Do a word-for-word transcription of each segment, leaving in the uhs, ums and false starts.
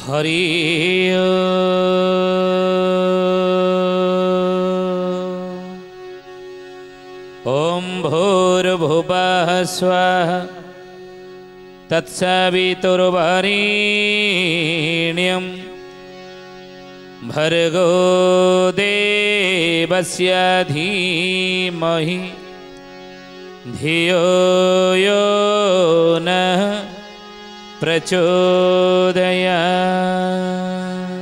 हरि ओम भूर्भुवः स्वः तत्सवितुर्वरेण्यं भर्गो देवस्य धीमहि धियो यो नः प्रचोदयात्।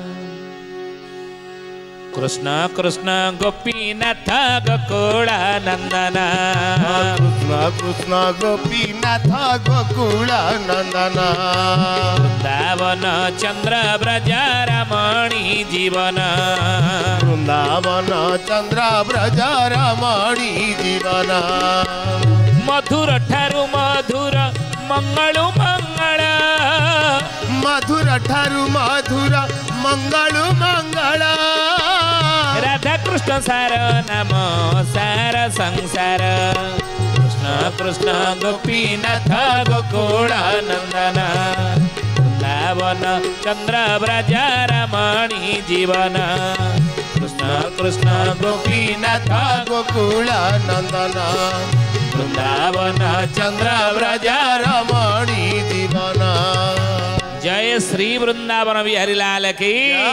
कृष्ण कृष्ण गोपीनाथ गोकुलानंदन कृष्ण कृष्ण गोपीनाथ गोकुलानंदन वृंदावन चंद्र ब्रज रमणी जीवन वृंदावन चंद्र ब्रज रमणी जीवन मधुर ठारु मधुर मंगलु मंगल मधुर ठारु मधुर मंगलु मंगल राधा कृष्ण सार नाम सार संसार कृष्ण कृष्ण गोपीनाथ गोकुलानंदन वृंदावन चंद्र ब्रज रमणी जीवन कृष्ण कृष्ण गोपीनाथ गोकुलानंदन वृंदावन चंद्र ब्रज रमणी जीवन। जय श्री वृंदावन बिहारी लाल की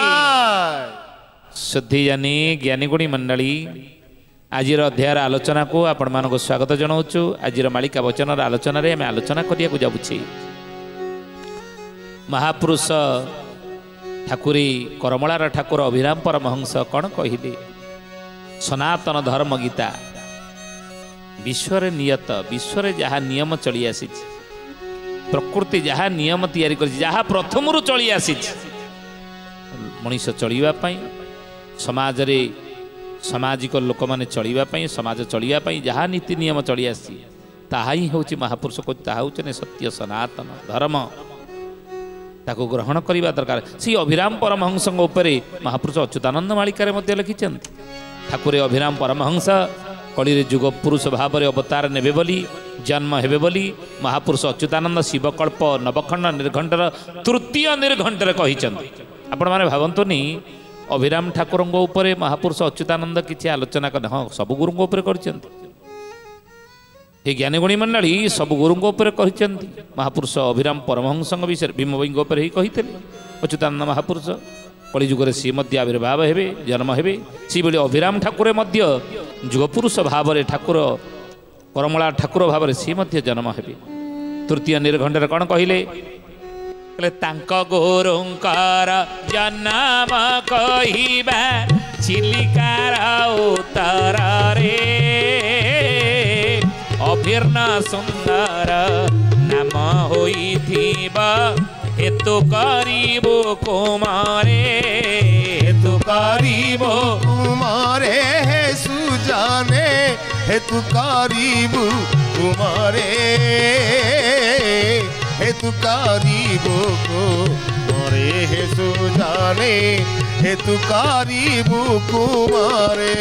शुद्धिजनी ज्ञानीगुणी मंडली आज अध्यायर आलोचना को आपण मानक स्वागत जनाऊँ। आज मालिका वचन आलोचन आम आलोचना करिया जाऊँ। महापुरुष ठाकुरी करमलार ठाकुर अभिराम परमहंस कौन कहले सनातन धर्म गीता विश्व नियत विश्व जहाँ नियम चली आसी प्रकृति जहाँ नियम तैयारी कर जहाँ प्रथम चली आसी मनीष चलवाई समाज रे सामाजिक लोक मैंने चलवाई समाज चलवाई जहाँ नीति नियम चली आसी ताहा ही हूँ महापुरुष को ताहा हूँ सत्य सनातन धर्म ताको ग्रहण करने दरकार। सी अभिराम परमहंस महापुरुष अच्युतानंद मालिकार लिखिं ठाकुर अभिराम परमहंस कली जुग पुरुष भाव में अवतार ने बोली जन्म हेबे बोली महापुरुष अच्युतानंद शिवकल्प नवखंड निर्घंटर तृतीय निर्घंटर कही आपण मैंने भावतुनि अभिराम ठाकुर महापुरुष अच्युतानंद किसी आलोचना कर हाँ सब गुरु कर ज्ञानीगुणी मंडली सब गुरु महापुरुष अभिराम परमहंस विषय भीम भाई ही कही अच्युतानंद महापुरुष कलिजुगे सी आविर्भाव हे जन्म हे सी बोली अभिराम ठाकुर जुगपुरुष भाव में ठाकुर करमला ठाकुर भाव में सी जन्म हे तृतीय निर्घंटर कौन कहले गुरुंकर जन्म कहिबा चिलिकार उत्तर रे अभिर्ण सुंदर नाम होइथिबा हेतु करीबो कुमारे हेतु करीबो कुमारे हे सुजाने हेतु करीबो कुमारे हेतु करीबो कुमारे हे सुजाने हेतु करीबो कुमारे।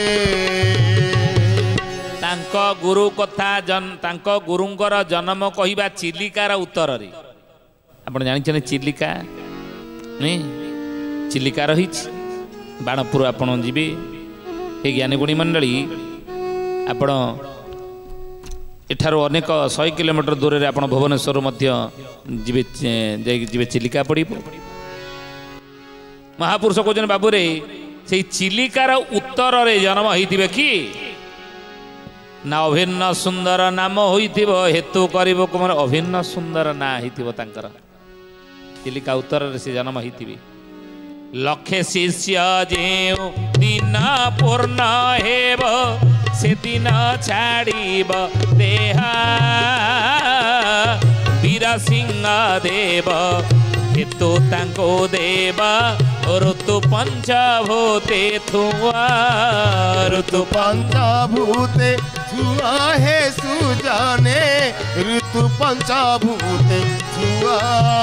तांको गुरु कथा जन तांको गुरुंकर जन्म कहिबा चिलिकार उत्तर रे आप जानी चिलिका नहीं चिलिका रही बाणपुर आपण जीवे हे ज्ञानीगुणी मंडली आपण एठार अनेक सौ किलोमीटर दूर में आप भुवनेश्वर जीवे जीवे चिलिका पड़ महापुरुष कहते बाबू रे से चिलिकार उत्तर रे जन्म होइथिबे कि ना अभिन्न सुंदर नाम होइथिबो हेतु करिबो कुमार अभिन्न सुंदर ना होइथिबो तांकर चिलिका उत्तर से जन्म होइथिबे लक्षे शिष्य जेउ दिन पूर्ण हेब से दिन छाड़ीब देहा वीर सिंह देव हेतु तांको देवा ऋतु पंचभूते थुआ ऋतु पंचभूते थुआ हे सुजाने ऋतु पंचभूते थुआ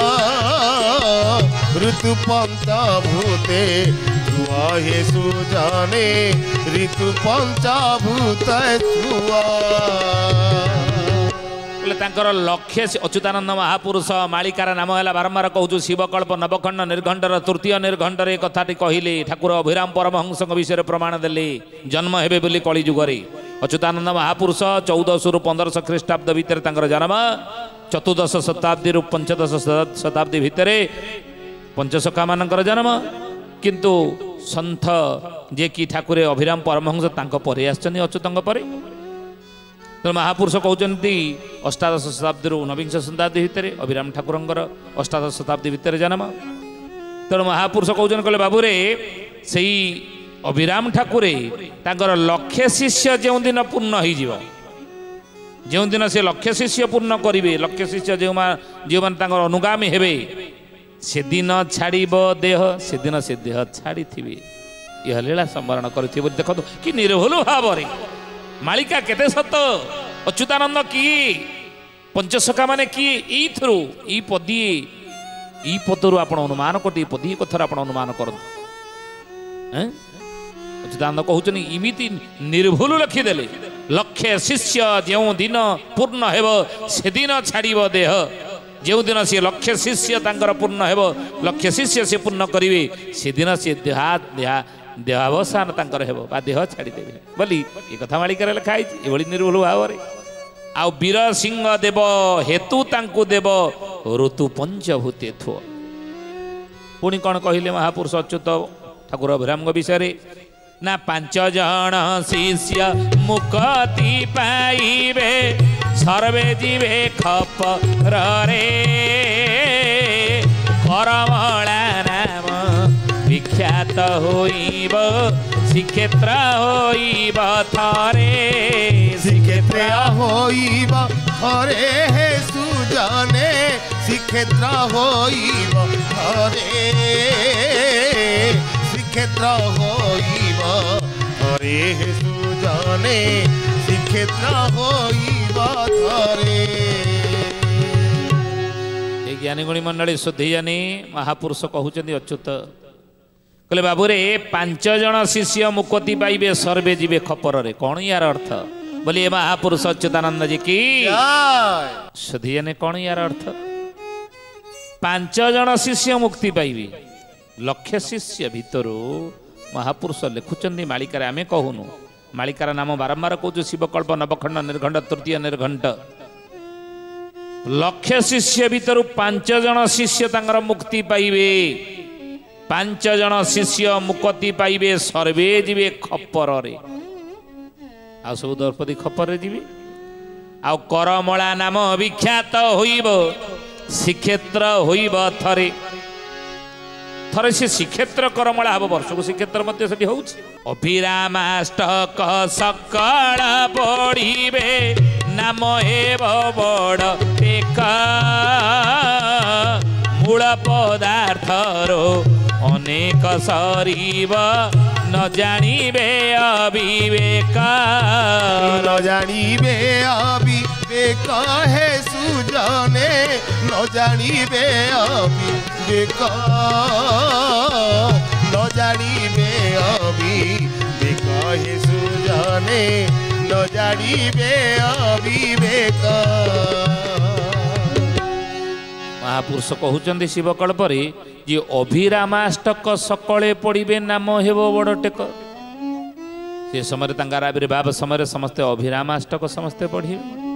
ऋतु पंचभूते थुआ हे सुजाने ऋतु पंचभूते थुआ। बोले तांकर लक्ष्य अच्युतानंद महापुरुष मालिकार नाम है बारंबार कहूँ शिवकल्प नवखंड निर्घंटर तृतीय निर्घंटर ए कथाटी कहले ठाकुर अभिराम परमहंस विषय प्रमाण देले जन्म हेबे बोली कलिजुगरे अच्युतानंद महापुरुष चौदह रु पंद्रह ख्रीष्टाब्द भितर तांकर जन्म चतुर्दश शताब्दी रु पंचदश शताब्दी भितर पंचसखा मानकर जन्म किंतु सन्थ जे कि ठाकुर अभिराम परमहंस तांको परे आछन अच्युतंग परे तो महापुरुष कहते अष्टादश शताब्दी ऊनविंश शताब्दी भितर अभिराम ठाकुरंकर अष्टादश शताब्दी भितर जन्म तेणु महापुरुष कहते कहले बाबूरे से अभिराम ठाकुरे तांकर लक्ष्य शिष्य जो दिन पूर्ण हो जो दिन से लक्ष्य शिष्य पूर्ण करेंगे लक्ष्य शिष्य जो जो मैंने अनुगामी हेबे से दिन छाड़ब देह से दिन से देह छाड़ी थे यह लीला संवरण करें देखो कि निर्भुल भाव मालिका केते सत अच्युतानंद किए पंचसखा माने किए यू ई पदी ई पदरु आप अनुमान कर पदी कथर आप अनुमान कर अच्युतानंद कहते इमिति निर्भुल लिखिदेले लक्ष्य शिष्य जो दिन पूर्ण हेब से दिन छाड़ब देह जो दिन सी लक्ष्य शिष्य तांकर पूर्ण हेब लक्ष्य शिष्य से पूर्ण करेंगे से दिन से देहा देहा देहावसान तांकर हेब बा देह छाड़देवे बोली ये कथा मालिकार लिखाई ये निर्भुल भाव आ वीर सिंह देव हेतु तांकु देव ऋतु पंचभूते थुअ पुणी कौन कहले महापुरुष अच्युत ठाकुर अभिराम विषय ना पांच जन शिष्य मुक्ति पाइबे सर्वे जीवे खपर रे करमला नाम विख्यात होइब श्रीक्षेत्र होइब थरे श्रीक्षेत्र होइब थरे हे सुजाने श्रीक्षेत्र होइब थरे श्रीक्षेत्र होइब थरे हे सुजाने श्रीक्षेत्र होइब थरे। ज्ञानी गुणी मंडली शुद्धि जानी महापुरुष कहते अच्युत कहले बाबूरे पांच जन शिष्य मुक्ति पाइबे सर्वे जीवे खपर रे कौन यार अर्थ बोलिए महापुरुष अच्युतानंद जी की शुद्धि जानी कौन यार अर्थ पांच जन शिष्य मुक्ति पाइबे लक्ष्य शिष्य भितरु महापुरुष लिखुचंदी मालिकार आमे कहूनु मालिकार नाम बारंबार कहूँ शिवकल्प नवखंड निर्घंट तृतीय निर्घंट लक्ष्य शिष्य भितर पांच जन शिष्य तांकर मुक्ति पाइबे पांच जन शिष्य मुक्ति पाइबे सर्वे जीवे खपर रे आ सब द्रौपदी खपर जीवे आ करमला नाम विख्यात होइब श्रीक्षेत्र होइब थरे थरे से श्रीक्षेत्र करमला हम वर्ष को श्रीक्षेत्र मध्य से होउछि अभिरामाष्टक सकल पढ़िबे नाम हेब बड़ टेका मूल पदार्थरो अनेक सरीब न जानिबे अविवेक न जानिबे अविवेक हे सुजाने न जानिबे अविवेक न जानिबे अविवेक हे सुजाने न जानिबे अविवेक। महापुरुष कहते शिवकल्प जे अभिरामाष्टक सकले पढ़े नाम हेब बड़ टेक से समय तांकर आविर्भाव समय समस्ते अभिरामाष्टक समस्ते पढ़े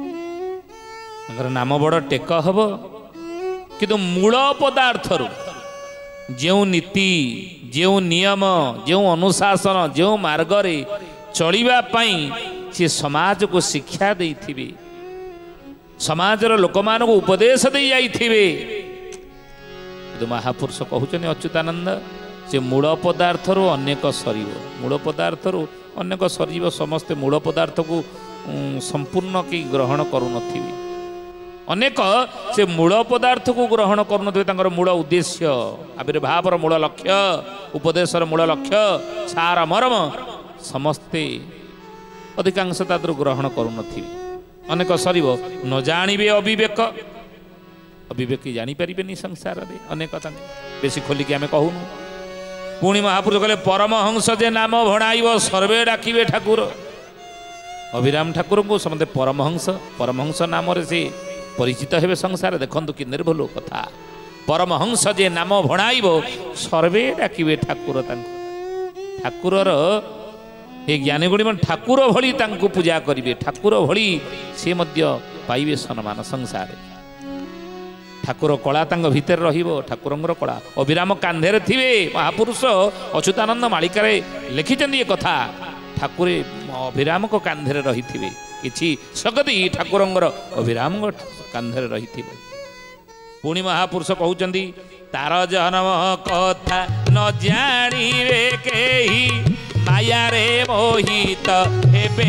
नाम बड़ टेक हम किंतु मूल पदार्थर जो नीति जो नियम जो अनुशासन जो मार्गरे चलिबा पई से समाज को शिक्षा देथिबे समाजर लोक मान को उपदेश दे जाइथिबे तो महापुरुष कहते अच्युतानंद से मूल पदार्थर अनेक सरीब मूल पदार्थर अनेक सरीब समस्ते मूल पदार्थ को संपूर्ण कि ग्रहण करून अनेक से मूल पदार्थ को ग्रहण करून मूल उद्देश्य आविर्भावर मूल लक्ष्य उपदेशर मूल लक्ष्य सार मर्म समस्ते अधिकांश तादर ग्रहण करून अनेक सरीब न जानिबे अविवेक अविवेक जानीपारे संसार रे अनेक बेसी खोलिकी आम कहूनु पुणी महापुरुष कहले परमहंस जे नाम भणाइब सर्वे डाकिबे ठाकुर अभिराम ठाकुर को समस्ते परमहंस परमहंस नाम से परिचित हेबे संसार। देखंतु कि निर्भुल कथा परमहंस जे नाम भणाइब सर्वे डाकिबे ठाकुर तांको ठाकुरर ए ज्ञानी गुणी मन ठाकुर भली तांको पूजा करिवे ठाकुर भली से मध्य पाइबे सम्मान संसार। ठाकुर कला तांग भितर रहिबो ठाकुरंगर कला अभिराम कांधेर थिबे महापुरुष अच्युतानंद मालिकारे लिखिचंदी ए कथा ठाकुर अभिराम को कांधेर रहिथिबे किछि शक्ति ठाकुरंगर अभिराम कांधेर रहिथिबे। पुणी महापुरुष कहउचंदी तार जन्म कथा न जानिबे केही माया रे मोहित हेबे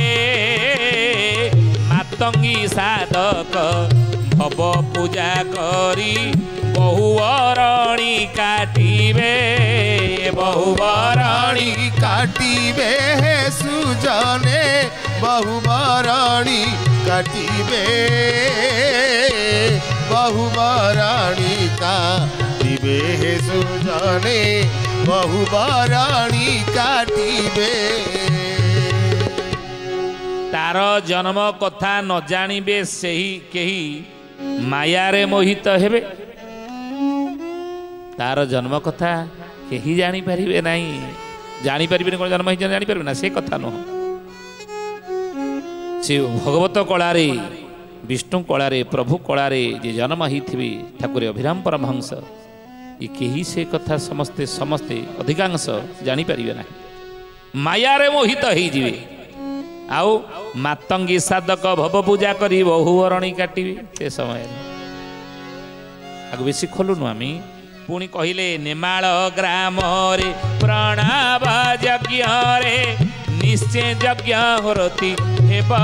मातंगी साधक भव पूजा करी बहुवरणी काटिबे बहुवरणी काटिबे हे सुजने बहुवरणी काटिबे बहुवरणी काटिबे हे सुजने बहुवरणी काटिबे। तार जन्म कथा न जानिबे सेही केही माया रे मोहित हेबे तार जन्म कथा केही जानी परिबे नाही जानी परिबे कोन जन्म ही जानी परिबे ना से कथा न से भगवत कलारे विष्णु कलारे प्रभु कलारे जे जन्म ही थिबे ठाकुर अभिराम परमहंस ये केही से कथा समस्ते समस्ते अधिकांश जानी परिबे ना माया रे मोहित ही जिवे आउ मातंगी साधक भव पूजा करी बहुवरणी काटिबे से समय आग बेसी खोलुनु आमी पुणी कहले नेमाल ग्राम रे प्रणव यज्ञ रे निश्चय यज्ञ होरती हेबा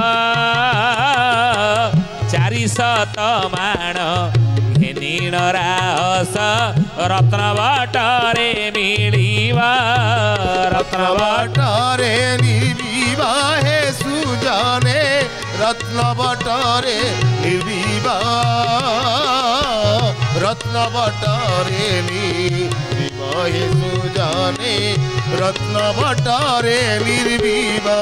चारिशत माण घेनीण रास रत्न बटरे मिलिबा रत्न बटरे मिलिबा हे सुजने रत्न बटरे मिलिबा रत्न बटरे मिलिबा हे सुजने रत्न बटरे मिलिबा।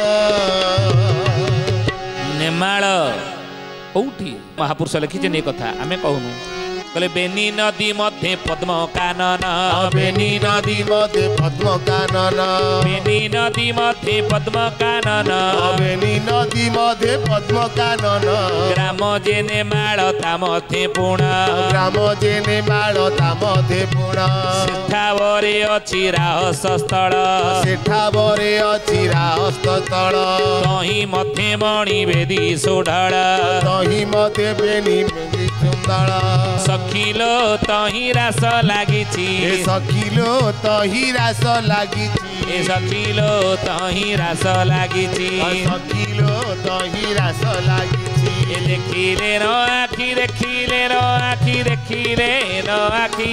नेमाल कौटी महापुरुष लिखिछन ए कथा आमे कहूनु कहले बेनी नदी मध्य पद्म कानन बेनी नदी मध्य पद्म कानन बेनी नदी मध्य पद्म कानन बेनी नदी मध्य पद्म कानन ग्राम जेने माळ ता मध्य पुण ग्राम जेने माळ ता मध्य पुण सेठावरे अछि राहस स्थल सेठावरे अछि राहस स्थल तही मध्य मणि बेदी सुढळ तही मध्य बेनी बेदी सुंदर सखिलो तही रास लागिछि सखिलो तही रास लागिछि ए सखिलो तही रास लागिछि सखिलो तही रास लागिछि ए देखिले न आखि देखिले न आखि देखिले न आखि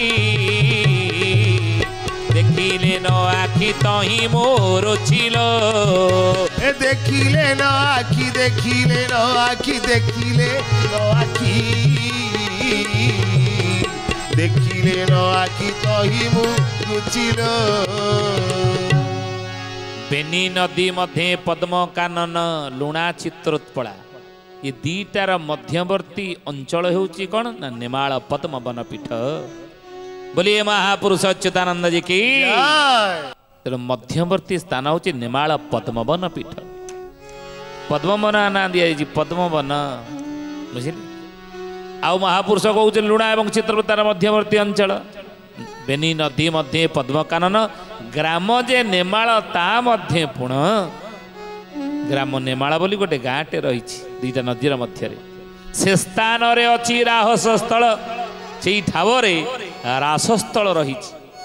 देखिले न आखि तही मोर छिलो ए देखिले न आखि देखिले न आखि देखिले न आखि देखिले न आखि तही मु रुचिलो। बेनी नदी मध्य पद्म कानन लुणा चित्रोत्पला ये दीटार मध्यवर्ती अंचल होउची कोन ना नेमाल पद्म वन पीठ बोलिए महापुरुष अच्युतानंद जी की तेरे मध्यवर्ती स्थान होची नेमाल पद्म वन पीठ पद्म वन ना दिया जी पद्म वन बुझिले आउ महापुरुष कहते लुणा एवं चित्रपतार मध्यवर्ती अंचल बेनी नदी मध्य पद्म कानन ग्राम जे नेमाल ता मध्य पुण ग्राम नेमाल बोली गोटे गाँटे रही दुईटा नदीर मध्य से स्थान रे अच्छी राहस स्थल से ठावरे रासस्थल रही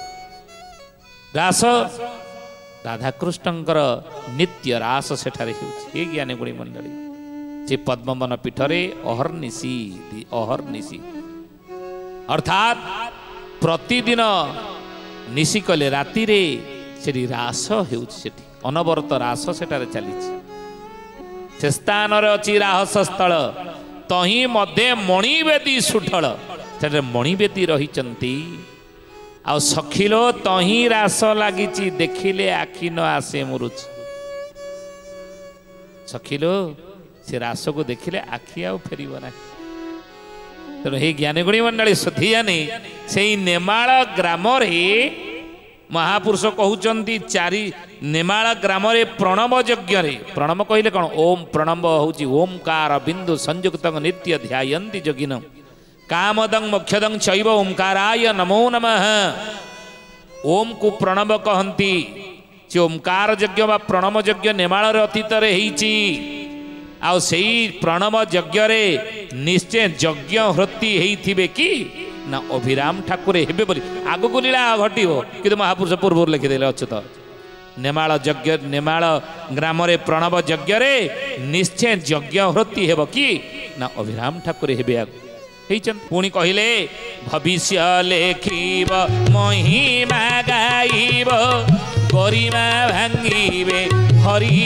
रास राधाकृष्णଙ୍କର नित्य रास सेठारे हे ज्ञानी गुणी मंडली से पद्मवन पीठरे अहर्निशी अहर्निशी अर्थात प्रतिदिन निशी कले राति रे सेठी रास हेउछि अनवरत रास सेठारे चली से स्थान रे अछि राहस स्थल तही मध्य मणिवेदी सुठल सेठे मणिवेदी रहिचंती आ सखिलो तही रास लागिची देखिले आखि न आसे मुरुच सखिलो से रास को देखिले आखि आउ फेरिब ना तेणु हे ज्ञानीगुणी मंडली सुधियानी से नेमाल ग्राम महापुरुष कहउचंती चारि नेमाल ग्राम प्रणव यज्ञ प्रणव कहले कौन ओम प्रणव हूँ ओमकार बिंदु संयुक्त नित्य ध्यायन्ति जोगिन कामदं मोक्षदं चैव ओंकाराय नमो नमः ओम को प्रणव कहती से ओंकार यज्ञ बा प्रणव यज्ञ नेमाल अतीत आउ से प्रणव यज्ञ निश्चय यज्ञ हृति होइथिबे कि ना अभिराम ठाकुर हेबे बोली आगु को लीला घटिबो कि महापुरुष पूर्व लिखिदेले अच्युत नेमाल यज्ञ नेमाल ग्राम प्रणव यज्ञ निश्चय यज्ञ हृति हेब कि ना अभिराम ठाकुर हेबे पुणी कहले भविष्य लेखिब महिमा गाइब गरिमा भांगिबे हरि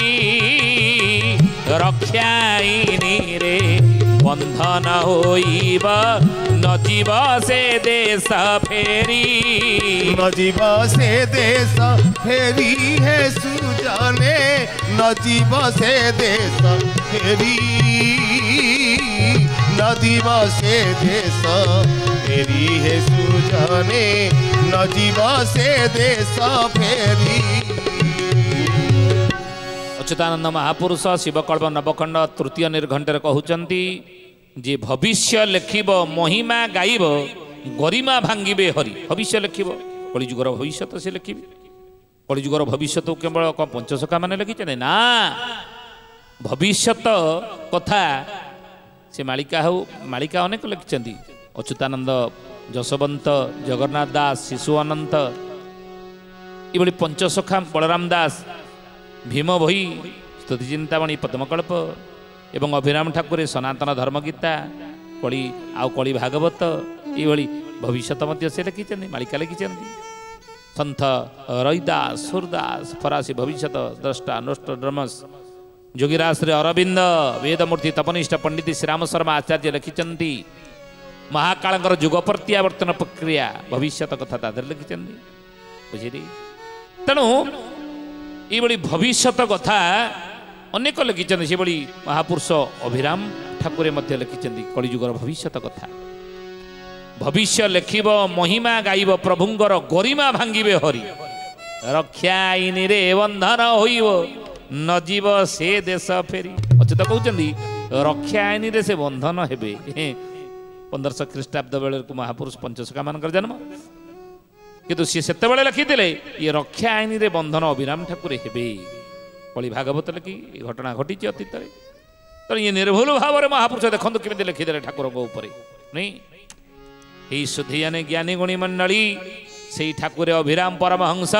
रक्षाइनी रे बंधन होइब नजीब से देश फेरी नजीब से देश फेरी है सुजने नजीब से देश फेरी नजीब से देश फेरी है सुजने नजीब से देश फेरी। अच्युतानंद महापुरुष शिवकल्प नवखंड तृतीय निर्घंटे कहउचंती जे भविष्य लेखिब महिमा गाइब गरिमा भांगिबे हरि भविष्य लेखिब कलिजुगर भविष्य से लेखिबे कलिजुगर भविष्य तो केवल पंचसखा माने लिखिछे ना भविष्य कथा से मालिका हो मालिका अनेक लिखिछंती अच्युतानंद जशवंत जगन्नाथ दास शिशु अनंत ये पंचसखा बलराम दास भीम भई स्तुति चिंतामणि पद्मकल्प एवं अभिराम ठाकुर सनातन धर्मगीता कली आउ कली भागवत ये भविष्य मध्य से लिखिं मालिका लिखिं सन्थ रईदास सूरदास फरासी भविष्य द्रष्टा नोष्ट ड्रमस जोगिराज श्री अरविंद वेदमूर्ति तपनिष्ठ पंडित श्रीराम शर्मा आचार्य लिखिं महाकाल जुग प्रत्यावर्तन प्रक्रिया भविष्य कथा तादर लिखिं बुझे तेणु ये भविष्य कथा अनेक लिखिं से महापुरुष अभिराम ठाकुर लिखिं कलिजुगर भविष्य कथा भविष्य लेखिब महिमा गाइब प्रभुंगर गरिमा भांगिबे हरि रक्षा आईनी रे बंधन होइब नजीब से देश फेरी अच्युत कहते रक्षा आईनी रे से बंधन हेबे पंद्रह ख्रीष्टाब्द बेले महापुरुष पंचसखा मान जन्म किंतु सी से लिखिले ये रक्षा आईनी रे बंधन अभिराम ठाकुर हेबे कली भागवत लिखी घटना घटी अतीत तो ये निर्भुल भाव में महापुरुष देखो केमी लिखिदे ठाकुर नहीं यही सुधियाने ज्ञानी गुणी मंडली से ठाकुर अभिराम परमहंस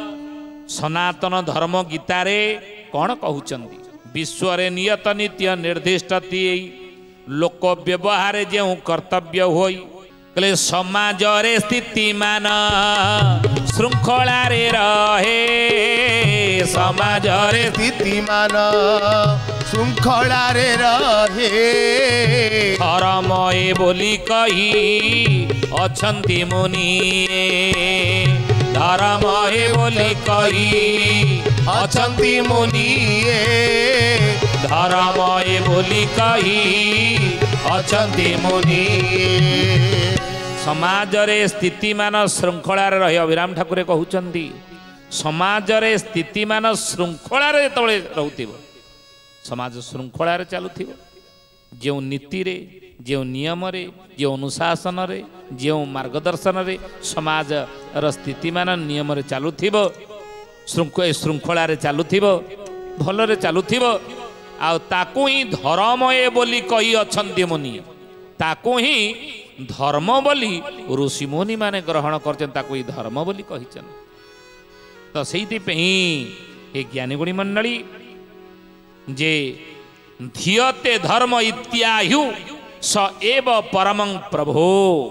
सनातन धर्म गीतारे कौन कहउचंदी विश्व नियत नित्य निर्दिष्ट लोक व्यवहार जो कर्तव्य होई कले समाज रे स्थितिमान श्रृंखला रे रहे समाज रे स्थितिमान श्रृंखला रे रहे धर्मए बोली कही अछंती मुनि धर्मए बोली कही अछंती मुनि धर्मए बोली कही अछंती मुनि समाज रे स्थितिमान श्रृंखला रे रही अभिराम ठाकुर कहउचंदी समाज रे स्थितिमान श्रृंखला रे तळे रहउथिबो समाज श्रृंखला रे चालुथिबो जो नीति रे जो नियम रे जो अनुशासन रे जो मार्गदर्शन रे समाज र स्थितिमान नियम रे चालुथिबो श्रृंखला रे चालुथिबो भल रे चालुथिबो आ ताकू ही धर्मए बोली कही अछंती मुनि ताकू ही धर्म बोली ऋषि मुनि माने ग्रहण करछन ताकू ही धर्म बोली कहिछन तो सेइति पे हे ज्ञानी गुणी मंडली जे धियते धर्म इत्याहु स एव परमं प्रभो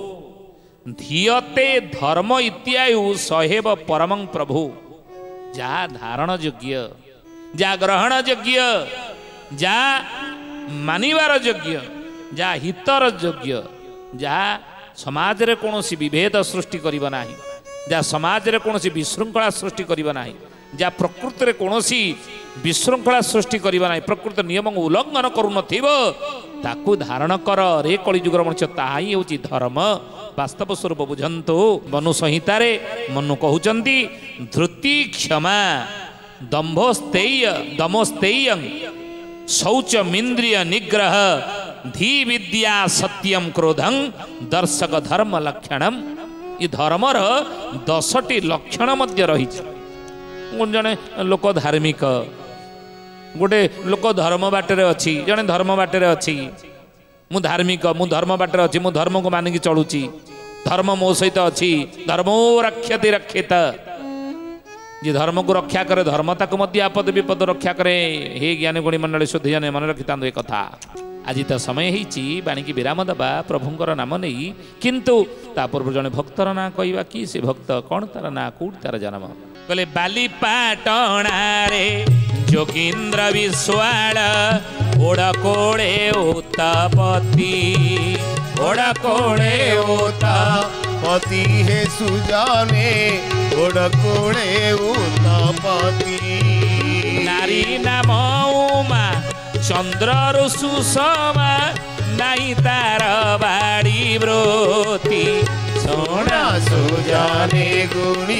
धियते धर्म इत्याहु सहेव परमं प्रभु जा धारण योग्य जा ग्रहण योग्य जा मानिवार योग्य जा हितर योग्य जा समाज रे कोनोसी विभेद सृष्टि करिबा नाही जा समाज रे कोनोसी विशृंखला सृष्टि करिबा नाही जा प्रकृति रे कोनोसी विशृंखला सृष्टि करवा ना प्रकृत नियम उल्लंघन करून ताकू धारण कर रे कलिजुगर मनुष्य ताहा ही होची धर्म वास्तव स्वरूप बुझंतु मनु संहिता रे मनु कहउचंती धृति क्षमा दंभोस्तेय दमोस्तेय शौचमिंद्रिय निग्रह धी विद्या सत्यम क्रोधं दर्शक धर्म लक्षणम ये धर्मर दसटी लक्षण मध्य रही जड़े लोक धार्मिक गोटे लोक धर्म बाटर अच्छी जड़े धर्म बाटर अच्छी मु धार्मिक मु धर्म बाटर अच्छी मु धर्म को मानिकी चलुची धर्म मो सहित अच्छी धर्मो रक्षति रक्षेत जी धर्म को रक्षा करे धर्मता को मध्य आपद विपद रक्षा करे हे ज्ञानी गुणी मंडली शुद्धि जन मन रखिता ए कथा आज तो समय होती बाणीकी विराम दबा प्रभुंर नाम नहीं किंतु ता पूर्व जड़े भक्तर ना कहवा कि से भक्त कौन तार ना कौट तार जन्म कहले बालीपाटणारे जोगींद्र विश्वाल ओड़कोड़े उत्तपति ओड़कोड़े उत्तपति हे सुजाने ओड़कोड़े उत्तपति नारी नाम उमा चंद्र सुषमा नाई तार बाड़ी व्रती सोना सुजाने गुणी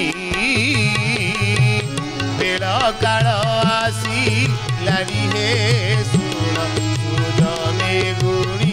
बेला काल आसी लानी हे सोना सुजाने गुणी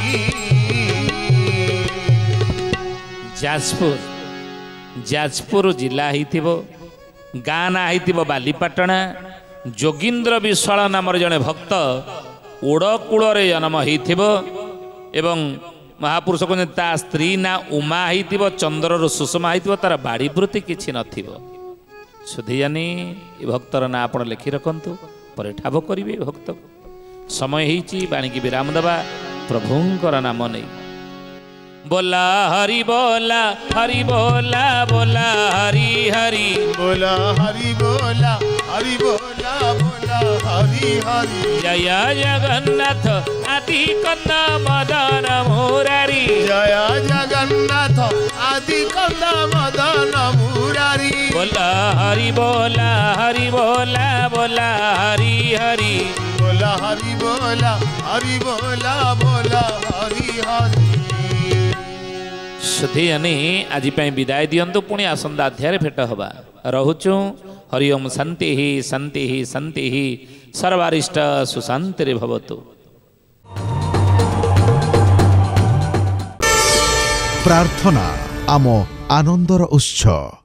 जाजपुर जाजपुर जिला हिथिबो गाँ ना हिथिबो बालीपाटणा जोगींद्र विश्वाल नाम जड़े भक्त ओड़कूल जन्म हो एवं महापुरुष कहते ता स्त्री ना उमा हो चंद्र सुषमा हो तार बाड़ी वृत्ति किसी सुधीजानी भक्तर ना आप लिखि रखु पर ठाब करेंगे भक्त समय होती बाणीकी विराम दबा प्रभुंकर नाम नहीं बोला हरि बोला हरि बोला बोला हरि हरि बोला हरि बोला हरि बोला बोला हरि हरि जय जगन्नाथ आदि कंद मदन मुरारी जय जगन्नाथ आदि कंद मदन मुरारी बोला हरि बोला हरि बोला बोला हरि हरि बोला हरि बोला हरि बोला बोला हरि हरि सुधीजानी आज विदाय दियंतु पुणी आसंदा अध्याय भेट हवा रहुचु हरि ओम शांति ही शांति ही शांति ही सर्वारिष्ट सुशांति भवतु। प्रार्थना आम आनंदर उत्स।